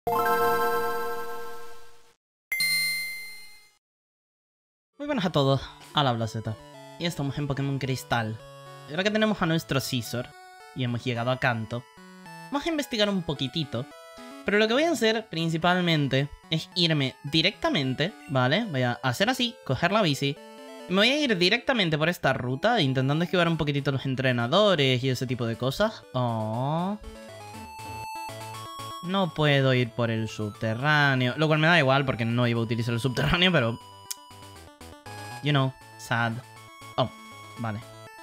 Muy buenas a todos, a la Blaseta. Y estamos en Pokémon Cristal. Y ahora que tenemos a nuestro Scizor y hemos llegado a Kanto, vamos a investigar un poquitito. Pero lo que voy a hacer principalmente es irme directamente, ¿vale? Voy a hacer así, coger la bici. Y me voy a ir directamente por esta ruta, intentando esquivar un poquitito los entrenadores y ese tipo de cosas. Oh. No puedo ir por el subterráneo, lo cual me da igual porque no iba a utilizar el subterráneo, pero... You know, sad. Oh, vale.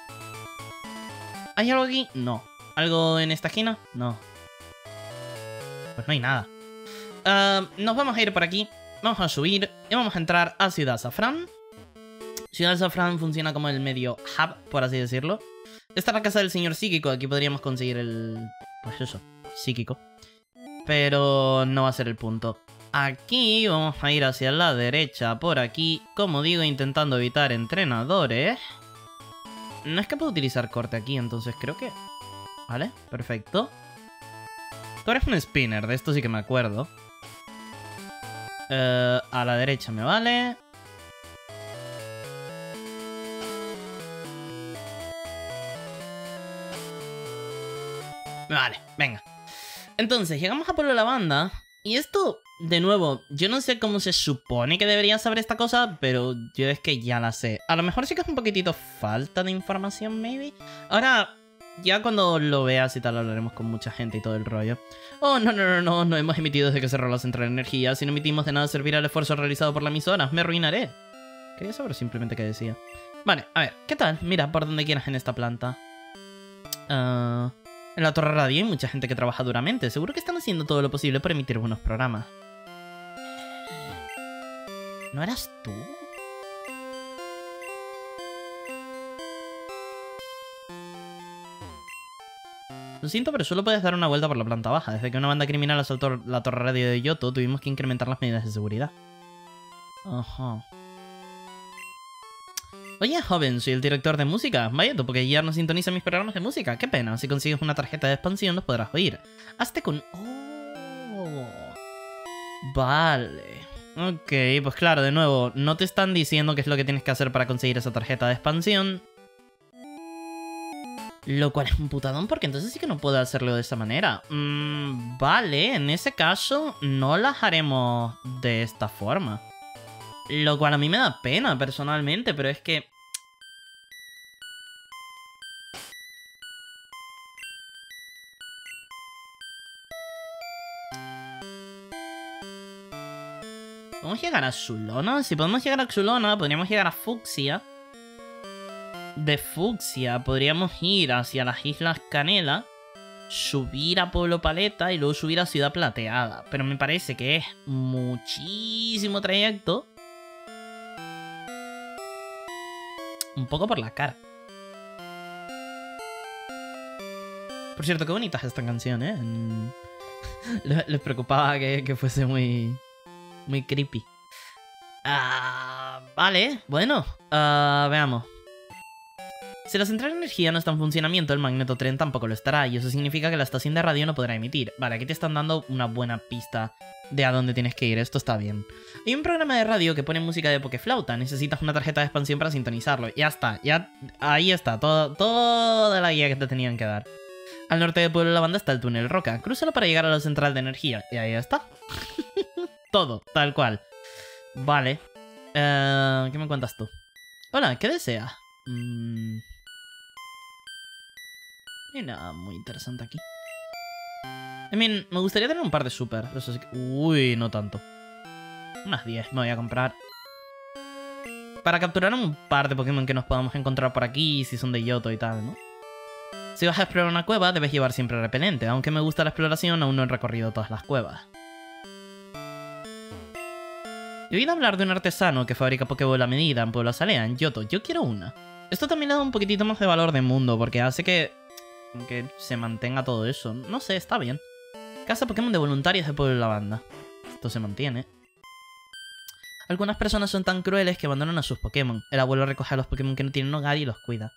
¿Hay algo aquí? No. ¿Algo en esta esquina? No. Pues no hay nada. Nos vamos a ir por aquí. Vamos a subir y vamos a entrar a Ciudad Safrán. Ciudad Safrán funciona como el medio hub, por así decirlo. Esta es la casa del señor psíquico. Aquí podríamos conseguir el... Pues eso, psíquico. Pero no va a ser el punto. Aquí vamos a ir hacia la derecha, por aquí, como digo, intentando evitar entrenadores. No es que puedo utilizar corte aquí, entonces creo que... Vale, perfecto. Tú eres un spinner, de esto sí que me acuerdo. A la derecha me vale. Vale, venga. Entonces, llegamos a Pueblo Lavanda. Y esto, de nuevo, yo no sé cómo se supone que debería saber esta cosa, pero yo es que ya la sé. A lo mejor sí que es un poquitito falta de información, maybe. Ahora, ya cuando lo veas y tal, hablaremos con mucha gente y todo el rollo. Oh, no hemos emitido desde que cerró la central de energía. Si no emitimos, de nada servirá el esfuerzo realizado por la emisora. Me arruinaré. Quería saber simplemente qué decía. Vale, a ver, ¿qué tal? Mira, por donde quieras en esta planta. En la Torre Radio hay mucha gente que trabaja duramente. Seguro que están haciendo todo lo posible por emitir buenos programas. ¿No eras tú? Lo siento, pero solo puedes dar una vuelta por la planta baja. Desde que una banda criminal asaltó la Torre Radio de Yoto, tuvimos que incrementar las medidas de seguridad. Ajá. Oye, joven, soy el director de música. Vaya tú, porque ya no sintoniza mis programas de música. Qué pena. Si consigues una tarjeta de expansión, los podrás oír. Hazte con... Oh. Vale. Ok, pues claro, de nuevo, no te están diciendo qué es lo que tienes que hacer para conseguir esa tarjeta de expansión. Lo cual es un putadón, porque entonces sí que no puedo hacerlo de esa manera. Vale, en ese caso no las haremos de esta forma. Lo cual a mí me da pena personalmente, pero es que... ¿Podemos llegar a Zulona? Si podemos llegar a Zulona, podríamos llegar a Fucsia. De Fucsia podríamos ir hacia las Islas Canela, subir a Pueblo Paleta y luego subir a Ciudad Plateada. Pero me parece que es muchísimo trayecto. Un poco por la cara. Por cierto, qué bonita es esta canción, ¿eh? Les preocupaba que fuese muy creepy. Vale, bueno. Veamos. Si la central de energía no está en funcionamiento, el magnetotren tampoco lo estará. Y eso significa que la estación de radio no podrá emitir. Vale, aquí te están dando una buena pista de a dónde tienes que ir. Esto está bien. Hay un programa de radio que pone música de Pokeflauta. Necesitas una tarjeta de expansión para sintonizarlo. Ya está, ya... Ahí está, toda la guía que te tenían que dar. Al norte de Pueblo Lavanda está el túnel Roca. Crúzalo para llegar a la central de energía. Y ahí está. Todo, tal cual. Vale. ¿Qué me cuentas tú? Hola, ¿qué deseas? No hay nada muy interesante aquí. Me gustaría tener un par de super. Eso sí que... Uy, no tanto. Unas 10 me voy a comprar. Para capturar un par de Pokémon que nos podamos encontrar por aquí, si son de Yoto y tal, ¿no? Si vas a explorar una cueva, debes llevar siempre repelente. Aunque me gusta la exploración, aún no he recorrido todas las cuevas. He oído hablar de un artesano que fabrica Pokéball a medida en Pueblo Azalea, en Yoto. Yo quiero una. Esto también le da un poquitito más de valor de mundo, porque hace que se mantenga todo eso. No sé, está bien. Casa Pokémon de voluntarios de Pueblo Lavanda. Esto se mantiene. Algunas personas son tan crueles que abandonan a sus Pokémon. El abuelo recoge a los Pokémon que no tienen hogar y los cuida.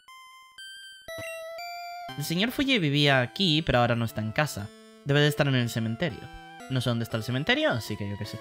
El señor Fuji vivía aquí, pero ahora no está en casa. Debe de estar en el cementerio. No sé dónde está el cementerio, así que yo qué sé.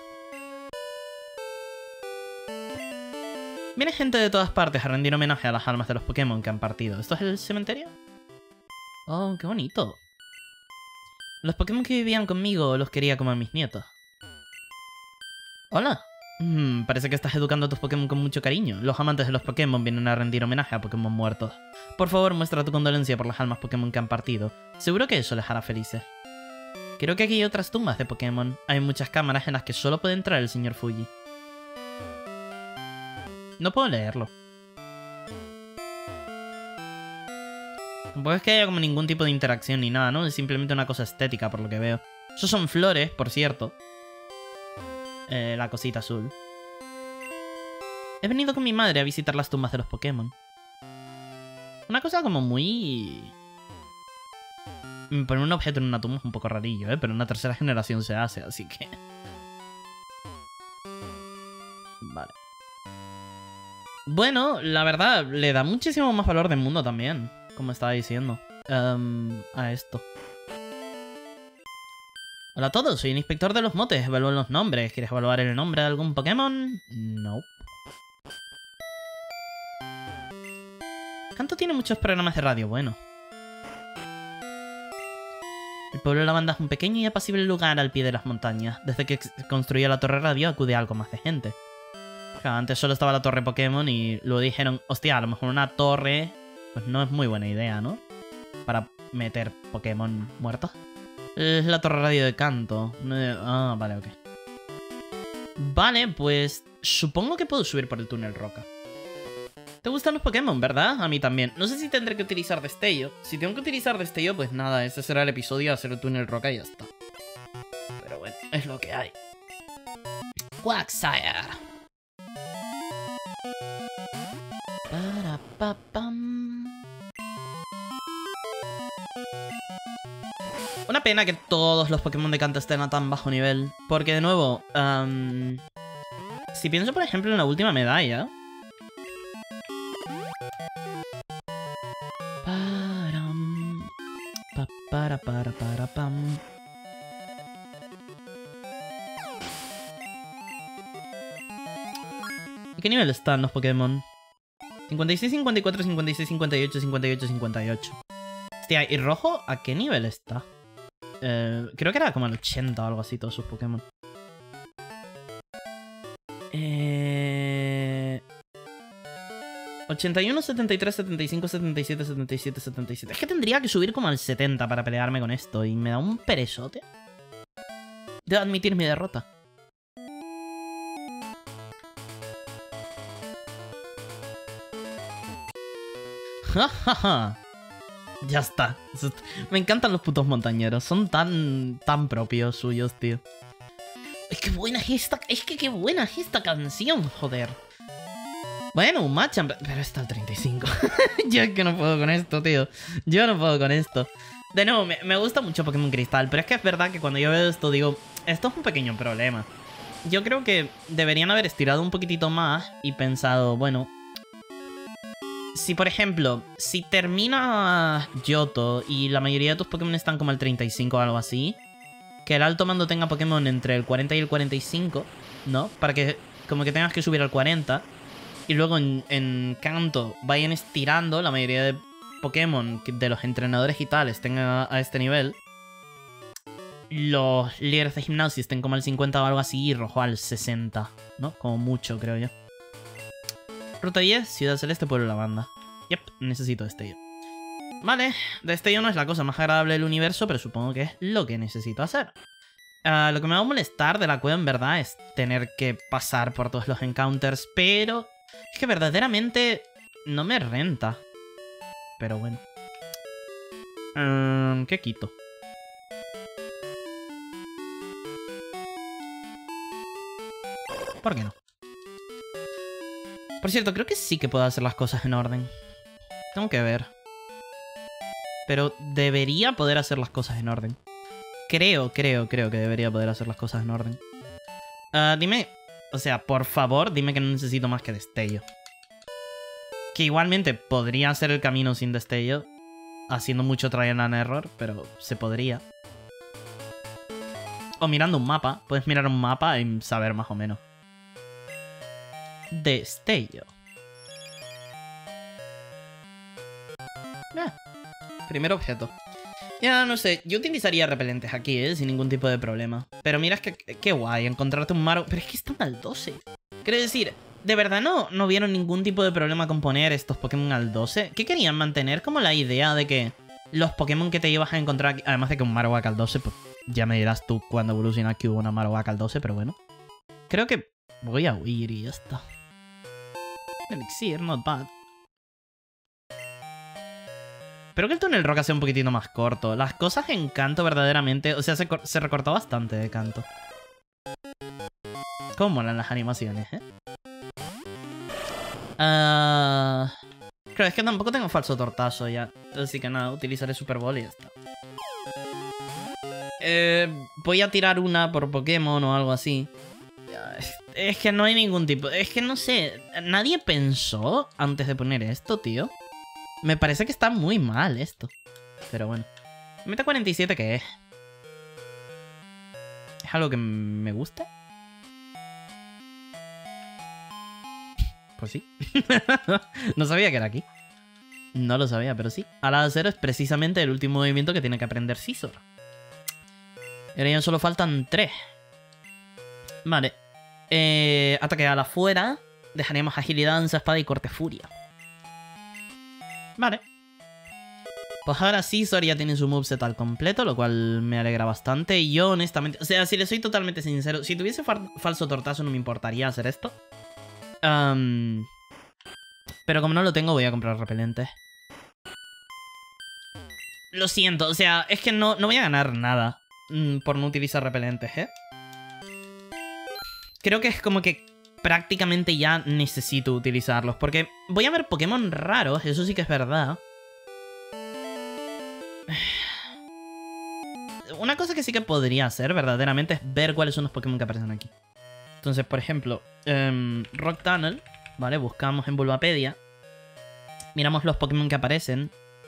Viene gente de todas partes a rendir homenaje a las almas de los Pokémon que han partido. ¿Esto es el cementerio? Oh, qué bonito. Los Pokémon que vivían conmigo los quería como a mis nietos. Hola. Parece que estás educando a tus Pokémon con mucho cariño. Los amantes de los Pokémon vienen a rendir homenaje a Pokémon muertos. Por favor, muestra tu condolencia por las almas Pokémon que han partido. Seguro que eso les hará felices. Creo que aquí hay otras tumbas de Pokémon. Hay muchas cámaras en las que solo puede entrar el señor Fuji. No puedo leerlo. Tampoco es que haya como ningún tipo de interacción ni nada, ¿no? Es simplemente una cosa estética, por lo que veo. Esos son flores, por cierto. La cosita azul. He venido con mi madre a visitar las tumbas de los Pokémon. Una cosa como muy... Poner un objeto en una tumba es un poco rarillo, ¿eh? Pero en una tercera generación se hace, así que... Vale. Bueno, la verdad, le da muchísimo más valor del mundo también, como estaba diciendo, a esto. Hola a todos, soy el inspector de los motes, evalúo los nombres. ¿Quieres evaluar el nombre de algún Pokémon? No. Kanto tiene muchos programas de radio, bueno. El pueblo de Lavanda es un pequeño y apacible lugar al pie de las montañas. Desde que construyó la torre radio acude algo más de gente. Claro, antes solo estaba la torre Pokémon y luego dijeron, hostia, a lo mejor una torre pues no es muy buena idea, ¿no? Para meter Pokémon muertos. Es la torre radio de Kanto. Ah, vale, ok. Vale, pues supongo que puedo subir por el túnel roca. ¿Te gustan los Pokémon, verdad? A mí también. No sé si tendré que utilizar destello. Si tengo que utilizar destello, pues nada, este será el episodio, hacer el túnel roca y ya está. Pero bueno, es lo que hay. Quagsire. Una pena que todos los Pokémon de Kanto estén a tan bajo nivel. Porque, de nuevo, si pienso, por ejemplo, en la última medalla... ¿Qué nivel están los Pokémon? 56, 54, 56, 58, 58, 58. Hostia, ¿y rojo a qué nivel está? Creo que era como el 80 o algo así todos sus Pokémon. 81, 73, 75, 77, 77, 77. Es que tendría que subir como al 70 para pelearme con esto y me da un perezote. Debo admitir mi derrota. Jajaja. Ya está. Me encantan los putos montañeros. Son tan propios suyos, tío. Es que buena es esta... Es que qué buena es esta canción, joder. Bueno, un Machamp, pero está al 35. Yo es que no puedo con esto, tío. Yo no puedo con esto. De nuevo, me gusta mucho Pokémon Cristal, pero es que es verdad que cuando yo veo esto digo, esto es un pequeño problema. Yo creo que deberían haber estirado un poquitito más y pensado, bueno... Si, por ejemplo, si termina Johto y la mayoría de tus Pokémon están como al 35 o algo así, que el alto mando tenga Pokémon entre el 40 y el 45, ¿no? Para que como que tengas que subir al 40 y luego en Kanto vayan estirando la mayoría de Pokémon de los entrenadores y tal estén a este nivel. Los líderes de gimnasio estén como al 50 o algo así y rojo al 60, ¿no? Como mucho, creo yo. Ruta 10, Ciudad Celeste, Pueblo Lavanda. Yep, necesito destello. Vale, destello no es la cosa más agradable del universo, pero supongo que es lo que necesito hacer. Lo que me va a molestar de la cueva, en verdad, es tener que pasar por todos los encounters, pero es que verdaderamente no me renta. Pero bueno. ¿Qué quito? ¿Por qué no? Por cierto, creo que sí que puedo hacer las cosas en orden. Tengo que ver. Pero debería poder hacer las cosas en orden. Creo que debería poder hacer las cosas en orden. Dime... O sea, por favor, dime que no necesito más que destello. Que igualmente podría hacer el camino sin destello. Haciendo mucho trial and error, pero se podría. O mirando un mapa. Puedes mirar un mapa y saber más o menos. Destello. Primer objeto. Ya, no sé. Yo utilizaría repelentes aquí, sin ningún tipo de problema. Pero mira, es que qué guay encontrarte un Maro. Pero es que están al 12. Quiero decir, ¿de verdad no vieron ningún tipo de problema con poner estos Pokémon al 12? ¿Qué querían mantener? Como la idea de que los Pokémon que te ibas a encontrar aquí, además de que un Marowak al 12, pues ya me dirás tú cuando evoluciona que hubo una Marowak al 12, pero bueno. Creo que voy a huir y ya está. Elixir, not bad. Espero que el túnel roca sea un poquitito más corto. Las cosas en Kanto verdaderamente... O sea, se recortó bastante de Kanto. Cómo molan las animaciones, ¿eh? Creo es que tampoco tengo falso tortazo ya. Así que nada, utilizaré Super Ball y ya está. Voy a tirar una por Pokémon o algo así. Es que no hay ningún tipo... Es que no sé... Nadie pensó antes de poner esto, tío. Me parece que está muy mal esto. Pero bueno. Meta 47, ¿qué es? ¿Es algo que me gusta? Pues sí. No sabía que era aquí. No lo sabía, pero sí. Ala de acero es precisamente el último movimiento que tiene que aprender Scizor. Y ahora ya solo faltan 3. Vale. Ataque a la fuera. Dejaremos agilidad, danza, espada y corte furia. Vale. Pues ahora Scizor ya tiene su moveset al completo, lo cual me alegra bastante. Y yo honestamente... O sea, si le soy totalmente sincero, si tuviese falso tortazo no me importaría hacer esto. Pero como no lo tengo, voy a comprar repelente. Lo siento, o sea, es que no voy a ganar nada por no utilizar repelentes, ¿eh? Creo que es como que prácticamente ya necesito utilizarlos. Porque voy a ver Pokémon raros, eso sí que es verdad. Una cosa que sí que podría hacer verdaderamente es ver cuáles son los Pokémon que aparecen aquí. Entonces, por ejemplo, Rock Tunnel, ¿vale? Buscamos en Bulbapedia. Miramos los Pokémon que aparecen.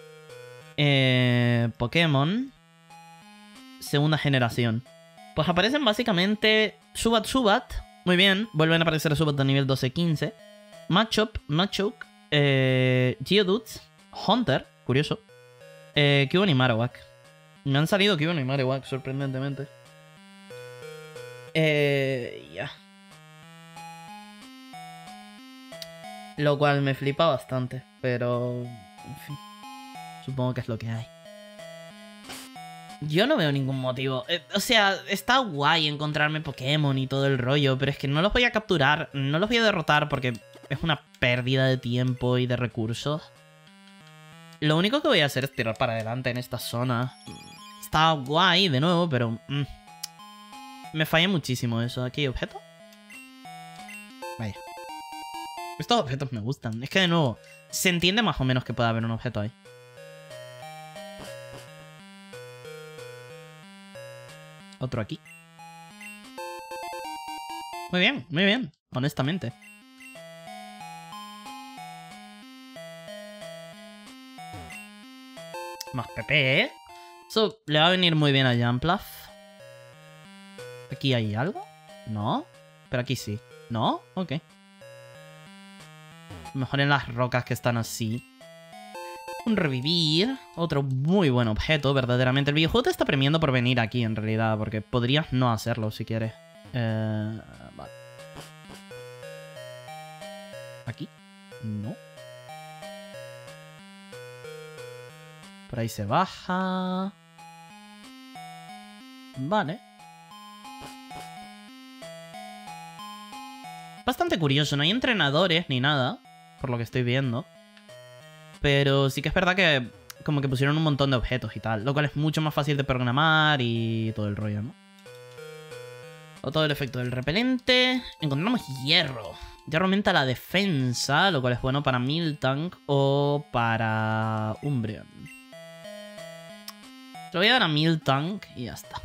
Pokémon segunda generación. Pues aparecen básicamente Zubat. Muy bien, vuelven a aparecer Zubat de nivel 12-15. Machop, Machoke, Geodude, Haunter, curioso. Cubone y Marowak. Me han salido Cubone y Marowak, sorprendentemente. Ya. Lo cual me flipa bastante, pero... En fin. Supongo que es lo que hay. Yo no veo ningún motivo. O sea, está guay encontrarme Pokémon y todo el rollo, pero es que no los voy a capturar, no los voy a derrotar porque es una pérdida de tiempo y de recursos. Lo único que voy a hacer es tirar para adelante en esta zona. Está guay de nuevo, pero... me falla muchísimo eso. ¿Aquí hay objeto? Vaya. Estos objetos me gustan. Es que de nuevo, se entiende más o menos que pueda haber un objeto ahí. Otro aquí. Muy bien, honestamente. Más PP, ¿eh? Eso le va a venir muy bien a Jumpluff. ¿Aquí hay algo? No. Pero aquí sí. ¿No? Ok. Mejor en las rocas que están así. Un revivir. Otro muy buen objeto, verdaderamente. El videojuego te está premiando por venir aquí, en realidad. Porque podrías no hacerlo si quieres. Vale. ¿Aquí? No. Por ahí se baja. Vale. Bastante curioso. No hay entrenadores ni nada. Por lo que estoy viendo. Pero sí que es verdad que como que pusieron un montón de objetos y tal. Lo cual es mucho más fácil de programar y todo el rollo, ¿no? O todo el efecto del repelente. Encontramos hierro. Hierro aumenta la defensa, lo cual es bueno para Miltank o para Umbreon. Lo voy a dar a Miltank y ya está.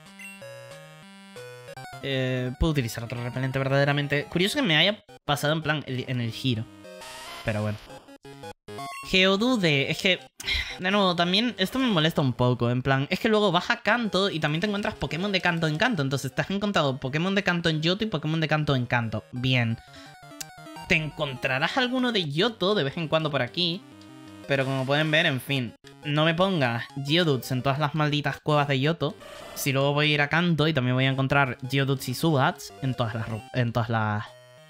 Puedo utilizar otro repelente verdaderamente. Curioso que me haya pasado en plan en el giro. Pero bueno. Geodude, es que De nuevo, también esto me molesta un poco. En plan, es que luego vas a Kanto y también te encuentras Pokémon de Kanto en Kanto. Entonces te has encontrado Pokémon de Kanto en Johto y Pokémon de Kanto en Kanto. Bien. Te encontrarás alguno de Johto de vez en cuando por aquí. Pero como pueden ver, en fin, no me pongas Geodudes en todas las malditas cuevas de Johto. Si luego voy a ir a Kanto y también voy a encontrar Geodudes y Zubats en todas las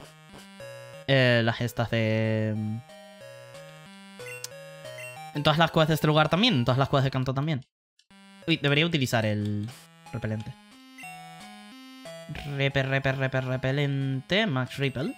estas de... En todas las cuevas de este lugar también, en todas las cuevas de Kanto también. Uy, debería utilizar el repelente. Repelente, Max Repel.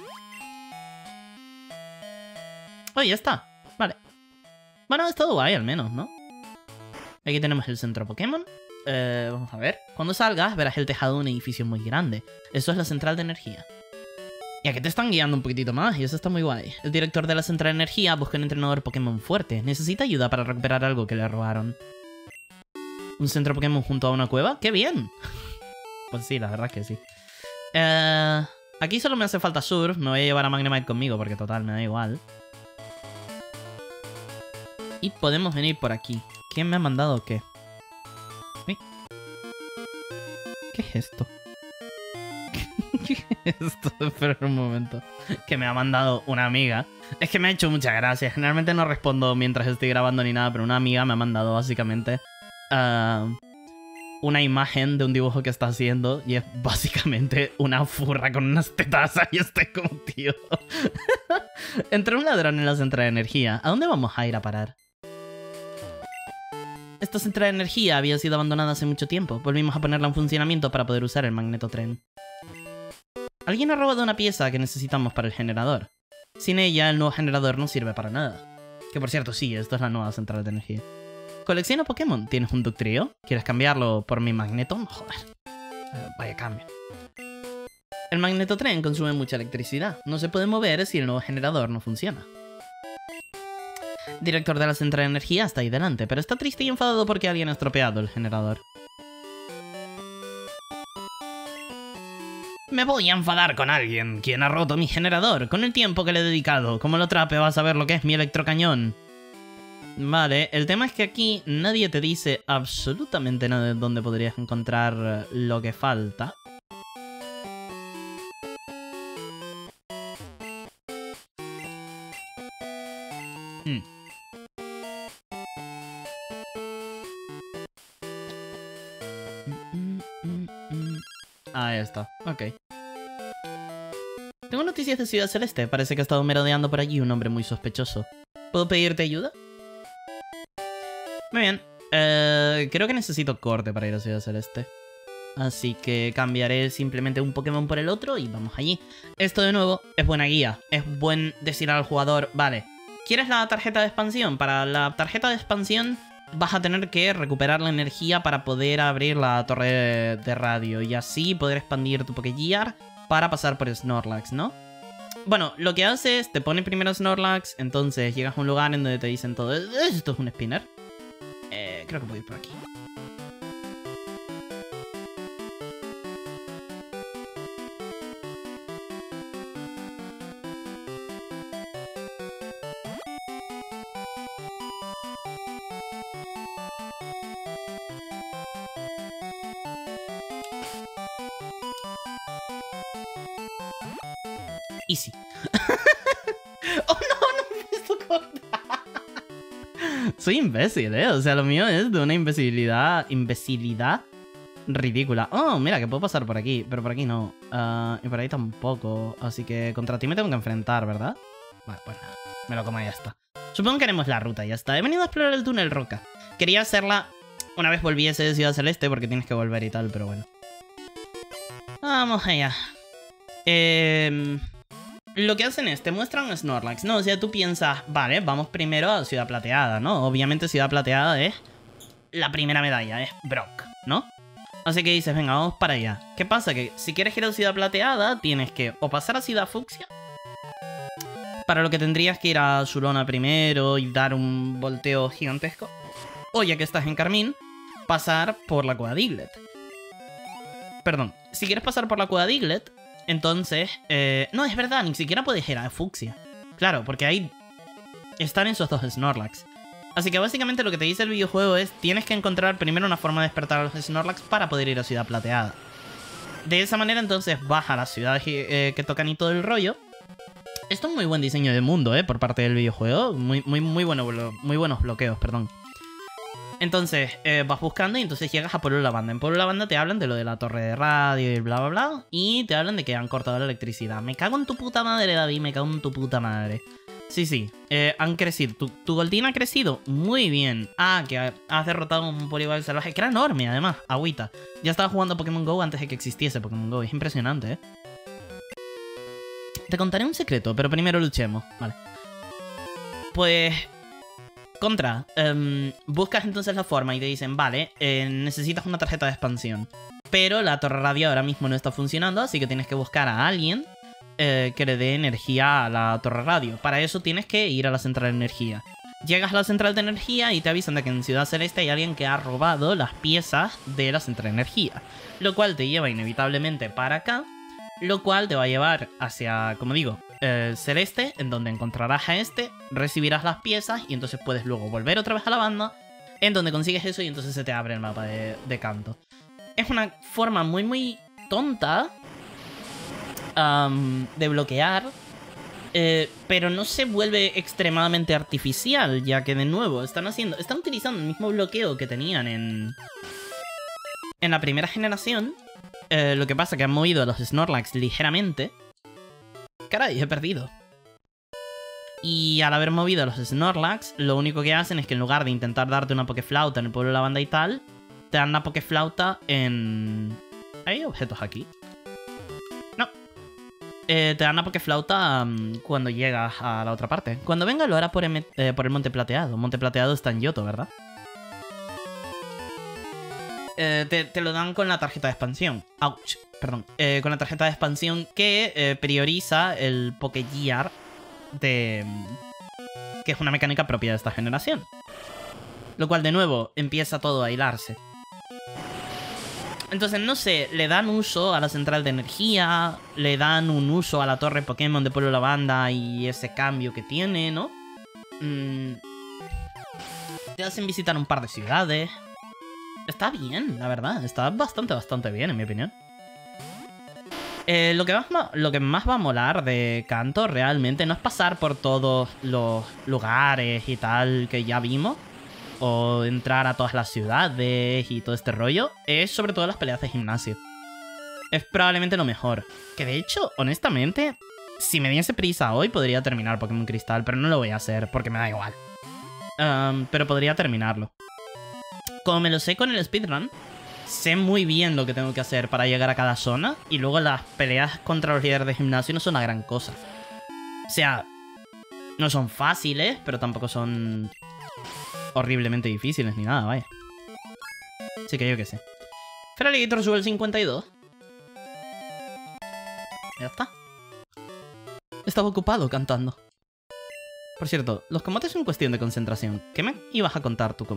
Oh, ya está. Vale. Bueno, ha estado guay al menos, ¿no? Aquí tenemos el centro Pokémon. Vamos a ver. Cuando salgas verás el tejado de un edificio muy grande. Eso es la central de energía. Y aquí te están guiando un poquitito más y eso está muy guay. El director de la central de energía busca un entrenador Pokémon fuerte. Necesita ayuda para recuperar algo que le robaron. ¿Un centro Pokémon junto a una cueva? ¡Qué bien! Pues sí, la verdad es que sí. Aquí solo me hace falta Surf. Me voy a llevar a Magnemite conmigo porque total, me da igual. Y podemos venir por aquí. ¿Quién me ha mandado qué? ¿Sí? ¿Qué es esto? ¿Qué es esto? Espera un momento. Que me ha mandado una amiga. Es que me ha hecho muchas gracias. Generalmente no respondo mientras estoy grabando ni nada, pero una amiga me ha mandado básicamente una imagen de un dibujo que está haciendo y es básicamente una furra con unas tetas y estoy como, tío. Entró un ladrón en la central de energía. ¿A dónde vamos a ir a parar? Esta central de energía había sido abandonada hace mucho tiempo. Volvimos a ponerla en funcionamiento para poder usar el magnetotren. Alguien ha robado una pieza que necesitamos para el generador. Sin ella, el nuevo generador no sirve para nada. Que por cierto, sí, esto es la nueva central de energía. Colecciona Pokémon. ¿Tienes un Ductrio? ¿Quieres cambiarlo por mi Magneton? Joder. Vaya cambio. El magnetotren consume mucha electricidad. No se puede mover si el nuevo generador no funciona. Director de la central de energía está ahí delante, pero está triste y enfadado porque alguien ha estropeado el generador. Me voy a enfadar con alguien. ¿Quién ha roto mi generador? Con el tiempo que le he dedicado. Como lo atrape vas a ver lo que es mi electrocañón. Vale, el tema es que aquí nadie te dice absolutamente nada de dónde podrías encontrar lo que falta. Ahí está, ok. Tengo noticias de Ciudad Celeste. Parece que ha estado merodeando por allí un hombre muy sospechoso. ¿Puedo pedirte ayuda? Muy bien. Creo que necesito corte para ir a Ciudad Celeste. Así que cambiaré simplemente un Pokémon por el otro y vamos allí. Esto de nuevo es buena guía. Es buen decir al jugador, vale, ¿quieres la tarjeta de expansión? Para la tarjeta de expansión vas a tener que recuperar la energía para poder abrir la torre de radio y así poder expandir tu Pokégear para pasar por Snorlax, ¿no? Bueno, lo que hace es, te pone primero Snorlax, entonces llegas a un lugar en donde te dicen todo, esto es un spinner. Creo que puedo ir por aquí. Easy. Oh no, no me he visto cortar. Soy imbécil, o sea, lo mío es de una imbecilidad ridícula. Oh, mira, que puedo pasar por aquí, pero por aquí no. Y por ahí tampoco. Así que contra ti me tengo que enfrentar, ¿verdad? Vale, pues nada, me lo como y ya está. Supongo que haremos la ruta y ya está. He venido a explorar el túnel Roca. Quería hacerla una vez volviese de Ciudad Celeste porque tienes que volver y tal, pero bueno. Vamos allá. Lo que hacen es, te muestran Snorlax, ¿no? O sea, tú piensas, vale, vamos primero a Ciudad Plateada, ¿no? Obviamente Ciudad Plateada es la primera medalla, es Brock, ¿no? Así que dices, venga, vamos para allá. ¿Qué pasa? Que si quieres ir a Ciudad Plateada, tienes que o pasar a Ciudad Fucsia, para lo que tendrías que ir a Sulona primero y dar un volteo gigantesco, o ya que estás en Carmín, pasar por la Cueva Diglett. Perdón, si quieres pasar por la Cueva Diglett, entonces, no, es verdad, ni siquiera puedes ir a Fucsia. Claro, porque ahí están esos dos Snorlax. Así que básicamente lo que te dice el videojuego es tienes que encontrar primero una forma de despertar a los Snorlax para poder ir a Ciudad Plateada. De esa manera entonces vas a las ciudades que tocan y todo el rollo. Esto es muy buen diseño de mundo, por parte del videojuego. Muy buenos bloqueos, perdón. Entonces, vas buscando y entonces llegas a Pueblo Lavanda. En Pueblo Lavanda te hablan de lo de la torre de radio y bla bla bla. Y te hablan de que han cortado la electricidad. Me cago en tu puta madre, David, me cago en tu puta madre. Sí, han crecido. Tu Goldeen ha crecido muy bien. Ah, que has derrotado un Poliwag salvaje, que era enorme, además, agüita. Ya estaba jugando a Pokémon GO antes de que existiese Pokémon GO. Es impresionante, Te contaré un secreto, pero primero luchemos. Vale. Pues... buscas entonces la forma y te dicen, vale, necesitas una tarjeta de expansión. Pero la torre radio ahora mismo no está funcionando, así que tienes que buscar a alguien que le dé energía a la torre radio. Para eso tienes que ir a la central de energía. Llegas a la central de energía y te avisan de que en Ciudad Celeste hay alguien que ha robado las piezas de la central de energía. Lo cual te lleva inevitablemente para acá. Lo cual te va a llevar hacia, como digo, Celeste, en donde encontrarás a este, recibirás las piezas y entonces puedes luego volver otra vez a la banda, en donde consigues eso y entonces se te abre el mapa de Kanto. Es una forma muy tonta de bloquear, pero no se vuelve extremadamente artificial, ya que de nuevo están utilizando el mismo bloqueo que tenían en la primera generación. Lo que pasa es que han movido a los Snorlax ligeramente. Caray, he perdido. Y al haber movido a los Snorlax, lo único que hacen es que en lugar de intentar darte una Pokeflauta en el pueblo de la banda y tal, te dan una Pokeflauta en... ¿Hay objetos aquí? No. Te dan una Pokeflauta cuando llegas a la otra parte. Cuando venga lo hará por el Monte Plateado. Monte Plateado está en Yoto, ¿verdad? Te lo dan con la tarjeta de expansión. Ouch, perdón. Con la tarjeta de expansión que prioriza el Pokégear que es una mecánica propia de esta generación. Lo cual, de nuevo, empieza todo a hilarse. Entonces, no sé, le dan uso a la central de energía, le dan un uso a la torre Pokémon de Pueblo Lavanda y ese cambio que tiene, ¿no? Te hacen visitar un par de ciudades. Está bien, la verdad. Está bastante bien, en mi opinión. Lo que más va a molar de Kanto realmente no es pasar por todos los lugares y tal que ya vimos, o entrar a todas las ciudades y todo este rollo. Es sobre todo las peleas de gimnasio. Es probablemente lo mejor. Que de hecho, honestamente, si me diese prisa hoy podría terminar Pokémon Cristal, pero no lo voy a hacer porque me da igual. Pero podría terminarlo. Como me lo sé con el speedrun, sé muy bien lo que tengo que hacer para llegar a cada zona. Y luego las peleas contra los líderes de gimnasio no son la gran cosa. O sea, no son fáciles, pero tampoco son horriblemente difíciles ni nada, vaya. Así que yo qué sé. Feraligator sube el 52. Ya está. Estaba ocupado cantando. Por cierto, los combates son cuestión de concentración. ¿Qué me ibas a contar tú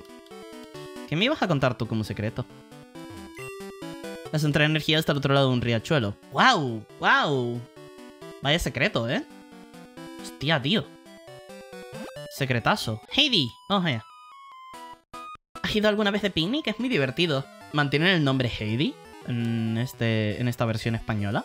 como secreto? La central de energía está al otro lado de un riachuelo. ¡Wow! ¡Wow! Vaya secreto, Hostia, tío. Secretazo. Heidi. Oh, yeah. ¿Has ido alguna vez de picnic? Es muy divertido. ¿Mantienen el nombre Heidi en esta versión española?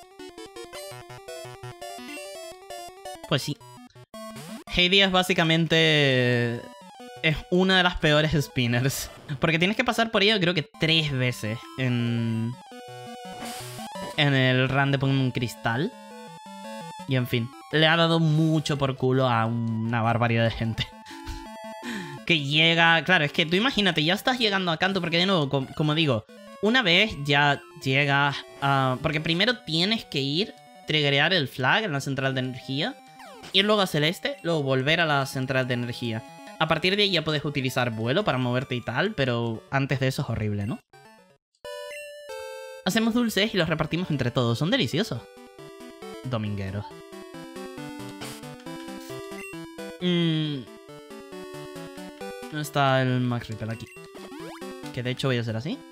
Pues sí. Heidi es básicamente... es una de las peores spinners. Porque tienes que pasar por ella creo que 3 veces en el run de Pokémon Cristal. Y en fin, le ha dado mucho por culo a una barbaridad de gente. Que llega... Claro, es que tú imagínate, ya estás llegando a Kanto porque de nuevo, como digo, una vez ya llegas a... Porque primero tienes que ir, triggerear el flag en la central de energía, ir luego a Celeste, luego volver a la central de energía. A partir de ahí ya puedes utilizar vuelo para moverte y tal, pero antes de eso es horrible, ¿no? Hacemos dulces y los repartimos entre todos. Son deliciosos. Domingueros. No está el Max Repel aquí. Que de hecho voy a hacer así.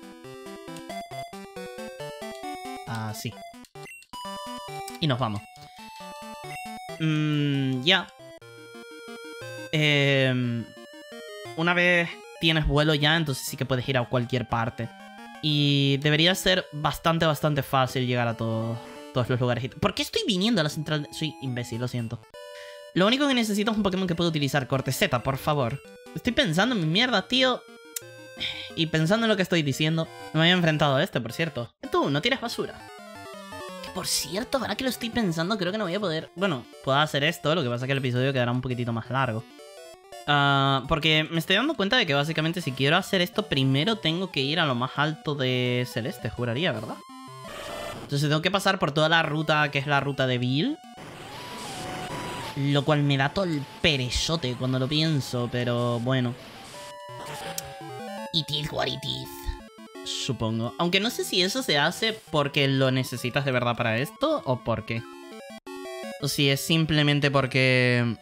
Así. Y nos vamos. Ya. una vez tienes vuelo ya, entonces sí que puedes ir a cualquier parte. Y debería ser bastante fácil llegar a todos los lugares. ¿Por qué estoy viniendo a la central? Soy imbécil, lo siento. Lo único que necesito es un Pokémon que pueda utilizar corte Z, por favor. Estoy pensando en mi mierda, tío. Y pensando en lo que estoy diciendo. No me había enfrentado a este, por cierto. Tú, no tires basura. Que por cierto, ahora que lo estoy pensando, creo que no voy a poder... Bueno, puedo hacer esto, lo que pasa es que el episodio quedará un poquitito más largo. Porque me estoy dando cuenta de que básicamente si quiero hacer esto, primero tengo que ir a lo más alto de Celeste, juraría, ¿verdad? Entonces tengo que pasar por toda la ruta que es la ruta de Bill. Lo cual me da todo el perezote cuando lo pienso, pero bueno. It is what it is, supongo. Aunque no sé si eso se hace porque lo necesitas de verdad para esto o por qué. O si es simplemente porque...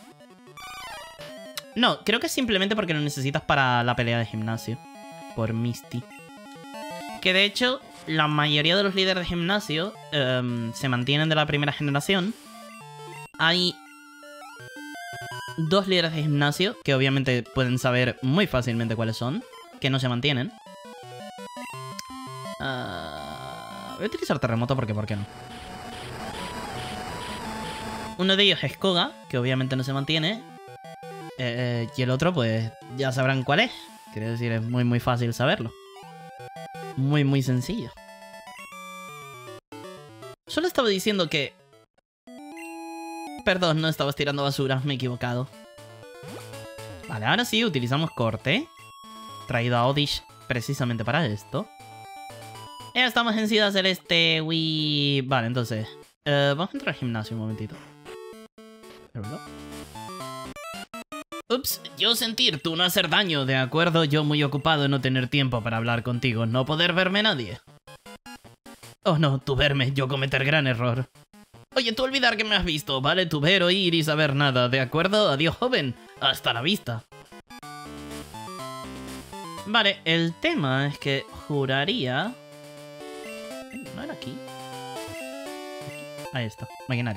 No, creo que es simplemente porque lo necesitas para la pelea de gimnasio. Por Misty. Que de hecho, la mayoría de los líderes de gimnasio se mantienen de la primera generación. Hay 2 líderes de gimnasio que obviamente pueden saber muy fácilmente cuáles son, que no se mantienen. Voy a utilizar terremoto porque ¿por qué no? Uno de ellos es Koga, que obviamente no se mantiene. Y el otro, pues, ya sabrán cuál es. Quiero decir, es muy fácil saberlo. Muy sencillo. Solo estaba diciendo que... Perdón, no estabas tirando basura, me he equivocado. Vale, ahora sí, utilizamos corte. Traído a Oddish precisamente para esto. Ya estamos en Ciudad Celeste, Vale, entonces... vamos a entrar al gimnasio un momentito. Ups, yo sentir, tú no hacer daño, ¿de acuerdo? Yo muy ocupado en no tener tiempo para hablar contigo, no poder verme nadie. Oh no, tú verme, yo cometer gran error. Oye, tú olvidar que me has visto, ¿vale? Tú ver, oír y saber nada, ¿de acuerdo? Adiós, joven. Hasta la vista. Vale, el tema es que juraría... ¿No era aquí? Ahí está, maquinaria.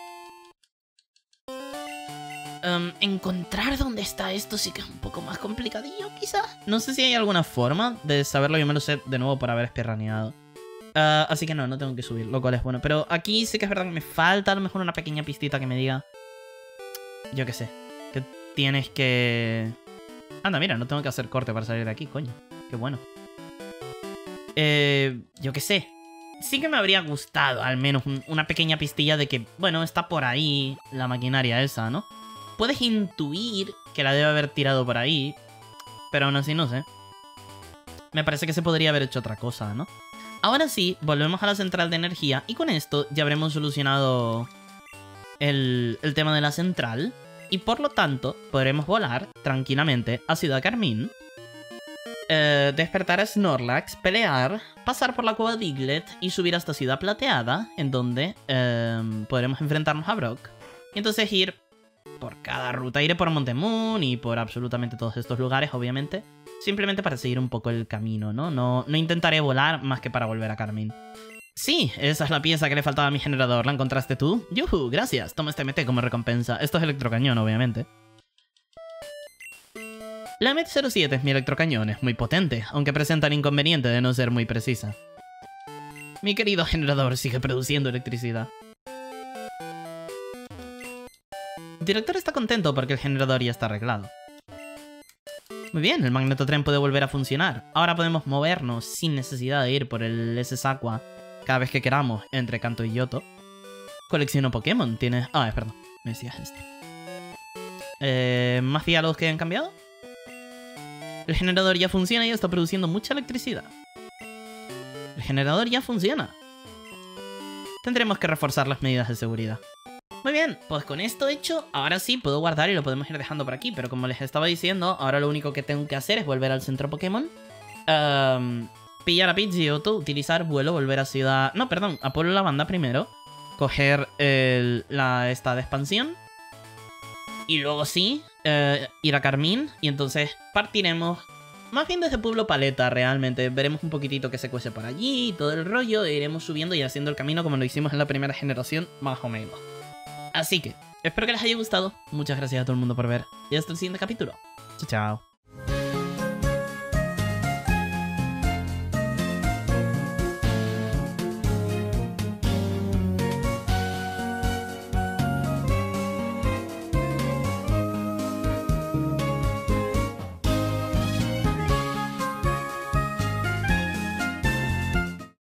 Encontrar dónde está esto sí que es un poco más complicadillo, quizás. No sé si hay alguna forma de saberlo. Yo me lo sé de nuevo por haber espirraneado. Así que no tengo que subir, lo cual es bueno. Pero aquí sí que es verdad que me falta a lo mejor una pequeña pistita que me diga... Yo qué sé. Que tienes que... Anda, mira, no tengo que hacer corte para salir de aquí, coño. Qué bueno. Yo qué sé. Sí que me habría gustado al menos una pequeña pistilla de que, bueno, está por ahí la maquinaria esa, ¿no? Puedes intuir que la debe haber tirado por ahí, pero aún así no sé. Me parece que se podría haber hecho otra cosa, ¿no? Ahora sí, volvemos a la central de energía y con esto ya habremos solucionado el tema de la central y por lo tanto podremos volar tranquilamente a Ciudad Carmín, despertar a Snorlax, pelear, pasar por la cueva Diglett y subir hasta Ciudad Plateada, en donde podremos enfrentarnos a Brock y entonces ir por cada ruta. Iré por Montemoon y por absolutamente todos estos lugares, obviamente. Simplemente para seguir un poco el camino, ¿no? No intentaré volar más que para volver a Carmín. Sí, esa es la pieza que le faltaba a mi generador. ¿La encontraste tú? ¡Yuhu! Gracias. Toma este MT como recompensa. Esto es electrocañón, obviamente. La MT-07 es mi electrocañón. Es muy potente, aunque presenta el inconveniente de no ser muy precisa. Mi querido generador sigue produciendo electricidad. El director está contento porque el generador ya está arreglado. Muy bien, el magnetotren puede volver a funcionar. Ahora podemos movernos sin necesidad de ir por el SS-Aqua cada vez que queramos entre Kanto y Yoto. Colecciono Pokémon. Tienes... perdón. Me decías esto. ¿Más diálogos que han cambiado? El generador ya funciona y está produciendo mucha electricidad. El generador ya funciona. Tendremos que reforzar las medidas de seguridad. Muy bien, pues con esto hecho, ahora sí puedo guardar y lo podemos ir dejando por aquí. Pero como les estaba diciendo, ahora lo único que tengo que hacer es volver al centro Pokémon. Pillar a Pidgeotto, utilizar vuelo, volver a Ciudad... No, perdón, a Pueblo Lavanda primero. Coger esta de expansión. Y luego sí, ir a Carmín. Y entonces partiremos más bien desde Pueblo Paleta realmente. Veremos un poquitito que se cuece por allí y todo el rollo. E iremos subiendo y haciendo el camino como lo hicimos en la primera generación, más o menos. Así que, espero que les haya gustado. Muchas gracias a todo el mundo por ver. Y hasta el siguiente capítulo. Chao, chao.